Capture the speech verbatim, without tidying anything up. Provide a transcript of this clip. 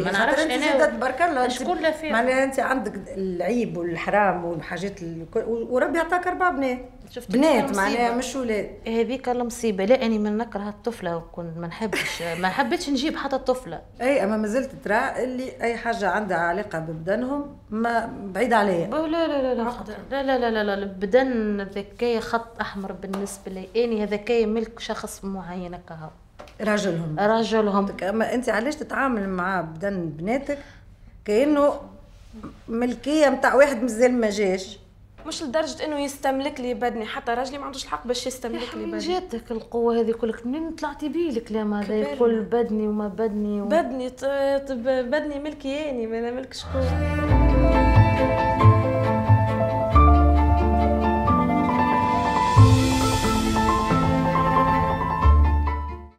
ما نعرفش انا تبارك الله شكون لا فيه. معناها انت عندك العيب والحرام والحاجات وربي عطاك اربع بنات بنات معناها مش ولاد. هذيك المصيبه. لا اني من نكره الطفله وكنت ما نحبش ما حبيتش نجيب حتى الطفله. اي اما مازلت ترى اللي اي حاجه عندها علاقه ببدنهم ما بعيد عليا. لا لا لا لا لا لا لا لا البدن ذكاية خط احمر بالنسبه لي. اني هذاكاية ملك شخص معين كهو راجلهم راجلهم. اما انت علاش تتعامل مع بدن بناتك كانه ملكيه نتاع واحد مازال ما جاش؟ مش لدرجه انه يستملك لي بدني، حتى راجلي ما عندوش الحق باش يستملك لي بدني. جاتك القوه هذه كلك منين طلعتي بيه الكلام هذا كل بدني وما بدني و... بدني طب بدني ملكي يعني ما انا ملك شكون.